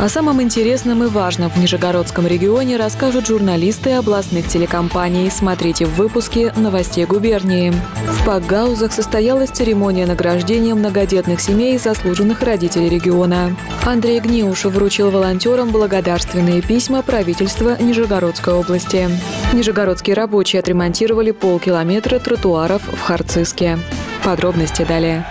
О самом интересном и важном в Нижегородском регионе расскажут журналисты областных телекомпаний. Смотрите в выпуске «Новостей губернии». В Пакгаузах состоялась церемония награждения многодетных семей заслуженных родителей региона. Андрей Гниушев вручил волонтерам благодарственные письма правительства Нижегородской области. Нижегородские рабочие отремонтировали полкилометра тротуаров в Харциске. Подробности далее.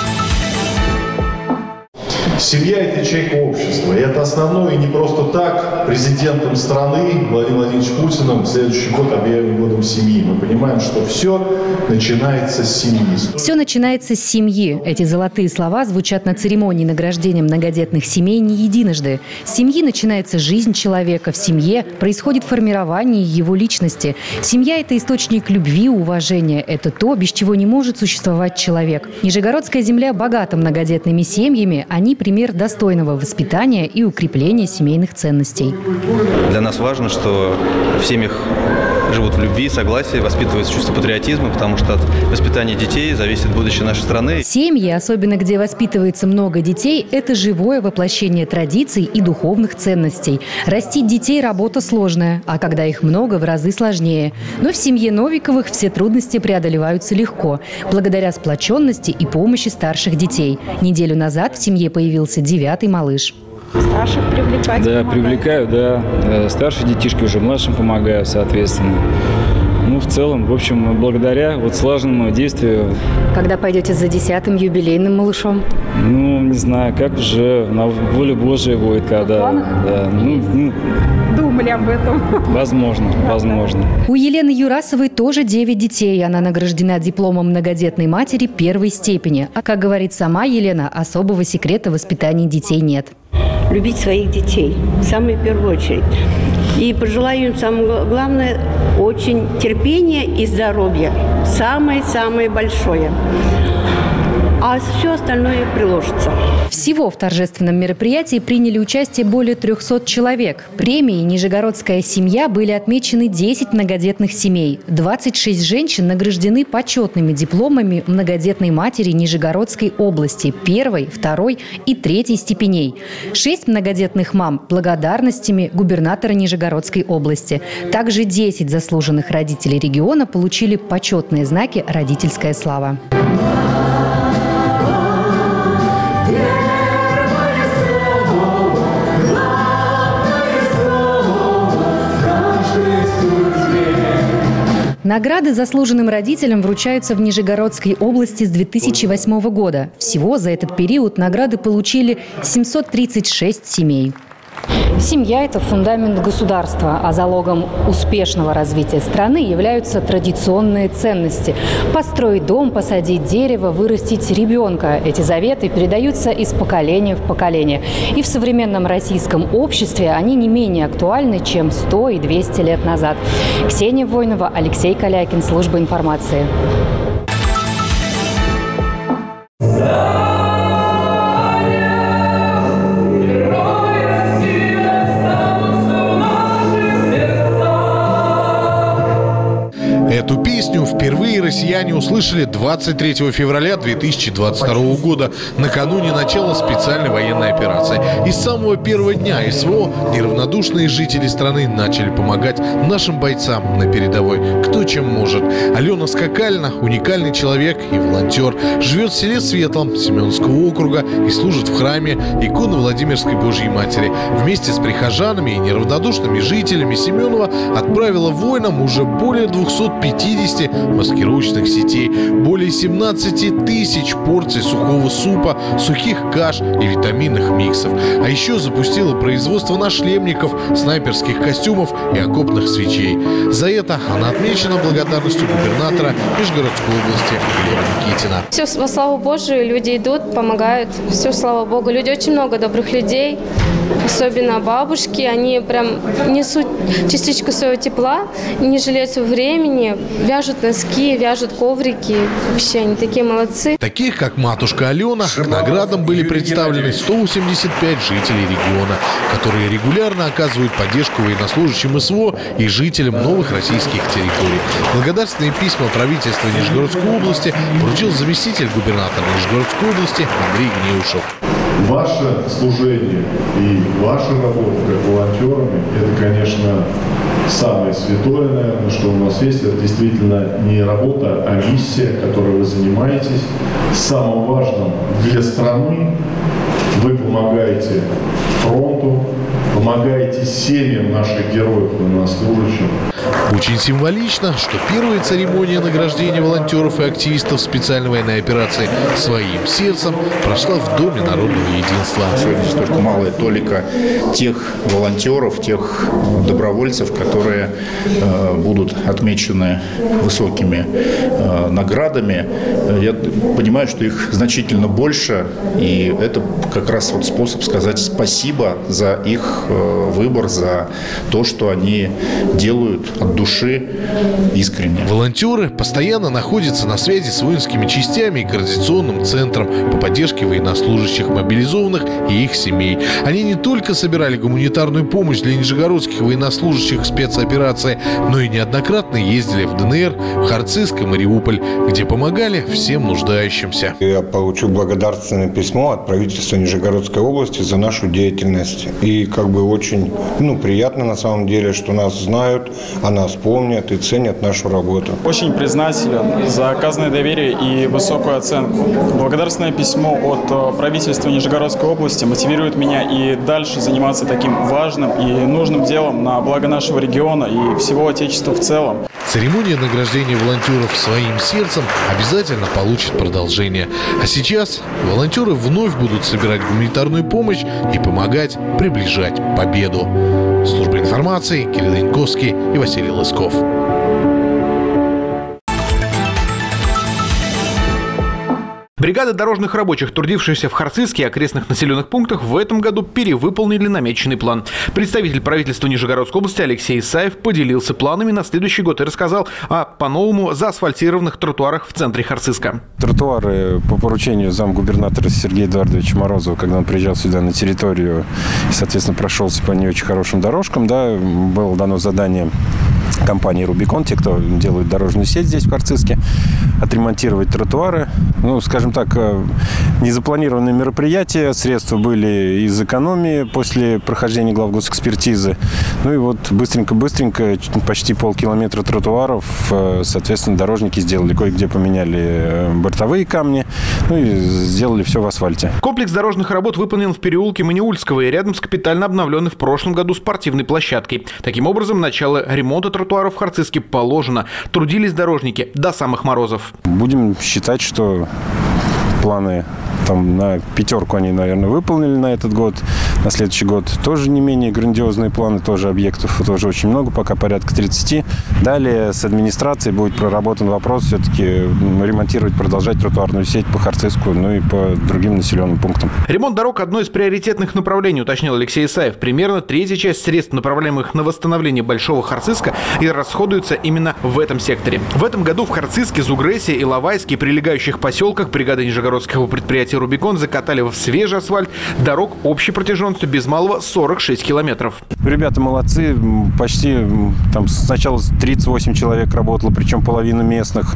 Семья – это ячейка общества. И это основное, и не просто так. Президентом страны Владимиром Владимировичем Путиным следующий год объявлен годом семьи. Мы понимаем, что все начинается с семьи. Все начинается с семьи. Эти золотые слова звучат на церемонии награждения многодетных семей не единожды. С семьи начинается жизнь человека. В семье происходит формирование его личности. Семья – это источник любви, уважения. Это то, без чего не может существовать человек. Нижегородская земля богата многодетными семьями. Они пример достойного воспитания и укрепления семейных ценностей. Для нас важно, что в семьях живут в любви, согласии, воспитывается чувство патриотизма, потому что от воспитания детей зависит будущее нашей страны. Семьи, особенно где воспитывается много детей, это живое воплощение традиций и духовных ценностей. Растить детей – работа сложная, а когда их много – в разы сложнее. Но в семье Новиковых все трудности преодолеваются легко, благодаря сплоченности и помощи старших детей. Неделю назад в семье появился 9-й малыш. Старших привлекать? Да, привлекаю, да. Старшие детишки уже младшим помогаю, соответственно. Ну, в целом, в общем, благодаря слаженному действию. Когда пойдете за 10-м юбилейным малышом? Ну, не знаю, как уже на волю Божия будет, когда. Да, думали об этом. Возможно. У Елены Юрасовой тоже 9 детей. Она награждена дипломом многодетной матери первой степени. А, как говорит сама Елена, особого секрета воспитания детей нет. Любить своих детей в самую первую очередь. И пожелаю им самое главное – очень терпения и здоровья. Самое-самое большое. А все остальное приложится. Всего в торжественном мероприятии приняли участие более 300 человек. Премией «Нижегородская семья» были отмечены 10 многодетных семей. 26 женщин награждены почетными дипломами многодетной матери Нижегородской области первой, второй и третьей степеней. 6 многодетных мам – благодарностями губернатора Нижегородской области. Также 10 заслуженных родителей региона получили почетные знаки «Родительская слава». Награды заслуженным родителям вручаются в Нижегородской области с 2008 года. Всего за этот период награды получили 736 семей. Семья – это фундамент государства, а залогом успешного развития страны являются традиционные ценности. Построить дом, посадить дерево, вырастить ребенка – эти заветы передаются из поколения в поколение. И в современном российском обществе они не менее актуальны, чем 100 и 200 лет назад. Ксения Войнова, Алексей Калякин, служба информации. Эту песню впервые россияне услышали 23 февраля 2022 года, накануне начала специальной военной операции. И с самого первого дня СВО неравнодушные жители страны начали помогать нашим бойцам на передовой, кто чем может. Алена Скакальна – уникальный человек и волонтер. Живет в селе Светлом Семеновского округа и служит в храме иконы Владимирской Божьей Матери. Вместе с прихожанами и неравнодушными жителями Семенова отправила воинам уже более 250 маскировочных сетей, более 17 тысяч порций сухого супа, сухих каш и витаминных миксов. А еще запустила производство нашлемников, снайперских костюмов и окопных свечей. За это она отмечена благодарностью губернатора Нижегородской области Глеба Никитина. Все, во славу Божию, люди идут, помогают. Все, слава Богу. Люди, очень много добрых людей. Особенно бабушки, они прям несут частичку своего тепла, не жалеют своего времени, вяжут носки, вяжут коврики. Вообще, они такие молодцы. Таких, как матушка Алена, к наградам были представлены 185 жителей региона, которые регулярно оказывают поддержку военнослужащим СВО и жителям новых российских территорий. Благодарственные письма правительства Нижегородской области вручил заместитель губернатора Нижегородской области Андрей Гниушев. Ваше служение и ваша работа как волонтерами – это, конечно, самое святое, наверное, что у нас есть. Это действительно не работа, а миссия, которой вы занимаетесь. Самым важным для страны вы помогаете фронту, помогаете семьям наших героев и военнослужащих. Очень символично, что первая церемония награждения волонтеров и активистов специальной военной операции «Своим сердцем» прошла в Доме народного единства. Сегодня здесь только малая толика тех волонтеров, тех добровольцев, которые будут отмечены высокими наградами. Я понимаю, что их значительно больше, и это как раз вот способ сказать спасибо за их выбор, за то, что они делают от души искренне. Волонтеры постоянно находятся на связи с воинскими частями и координационным центром по поддержке военнослужащих, мобилизованных и их семей. Они не только собирали гуманитарную помощь для нижегородских военнослужащих спецоперации, но и неоднократно ездили в ДНР, в Харциск и Мариуполь, где помогали всем нуждающимся. Я получил благодарственное письмо от правительства Нижегородской области за нашу деятельность. И очень приятно на самом деле, что нас знают, о нас помнят и ценят нашу работу. Очень признателен за оказанное доверие и высокую оценку. Благодарственное письмо от правительства Нижегородской области мотивирует меня и дальше заниматься таким важным и нужным делом на благо нашего региона и всего Отечества в целом. Церемония награждения волонтеров «Своим сердцем» обязательно получит продолжение. А сейчас волонтеры вновь будут собирать гуманитарную помощь и помогать приближать победу. Служба информации, Кирилл Янковский и Василий Лысков. Бригады дорожных рабочих, трудившиеся в Харциске и окрестных населенных пунктах, в этом году перевыполнили намеченный план. Представитель правительства Нижегородской области Алексей Исаев поделился планами на следующий год и рассказал о по-новому заасфальтированных тротуарах в центре Харциска. Тротуары по поручению замгубернатора Сергея Эдуардовича Морозова, когда он приезжал сюда на территорию и, соответственно, прошелся по не очень хорошим дорожкам, было дано задание компании «Рубикон», те, кто делают дорожную сеть здесь, в Харциске, отремонтировать тротуары. Скажем так, незапланированные мероприятия, средства были из экономии после прохождения главгосэкспертизы. Быстренько, почти полкилометра тротуаров, соответственно, дорожники сделали. Кое-где поменяли бортовые камни, и сделали все в асфальте. Комплекс дорожных работ выполнен в переулке Маниульского и рядом с капитально обновленной в прошлом году спортивной площадкой. Таким образом, начало ремонта тротуаров в Харциске положено. Трудились дорожники до самых морозов. Будем считать, что планы на 5 они, наверное, выполнили на этот год. На следующий год тоже не менее грандиозные планы, тоже объектов, тоже очень много, пока порядка 30. Далее с администрацией будет проработан вопрос все-таки ремонтировать, продолжать тротуарную сеть по Харциску, и по другим населенным пунктам. Ремонт дорог – одно из приоритетных направлений, уточнил Алексей Исаев. Примерно третья часть средств, направляемых на восстановление Большого Харциска, и расходуется именно в этом секторе. В этом году в Харциске, Зугрессе, Иловайске и прилегающих поселках бригады нижегородского предприятия «Рубикон» закатали в свежий асфальт дорог общей протяженностью без малого 46 километров. Ребята молодцы. Почти сначала 38 человек работало, причем половина местных.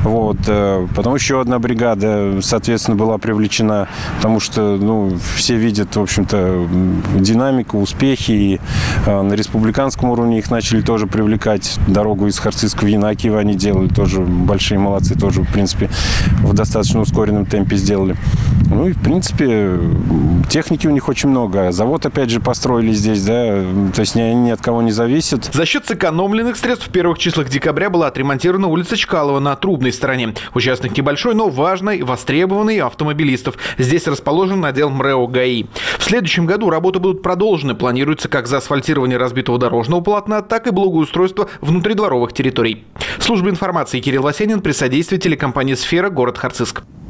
Потом еще одна бригада, соответственно, была привлечена, потому что все видят, в общем-то, динамику, успехи. И на республиканском уровне их начали тоже привлекать. Дорогу из Харциска в Янакиево они делали. Тоже большие молодцы. Тоже, в принципе, в достаточно ускоренном темпе сделали. И, в принципе, техники у них очень много. Завод, опять же, построили здесь, то есть они ни от кого не зависят. За счет сэкономленных средств в первых числах декабря была отремонтирована улица Чкалова на Трубной стороне. Участок небольшой, но важный, востребованный автомобилистов. Здесь расположен отдел МРЭО ГАИ. В следующем году работы будут продолжены. Планируется как заасфальтирование разбитого дорожного полотна, так и благоустройство внутридворовых территорий. Служба информации Кирилл Васенин при содействии телекомпании «Сфера», город Харциск.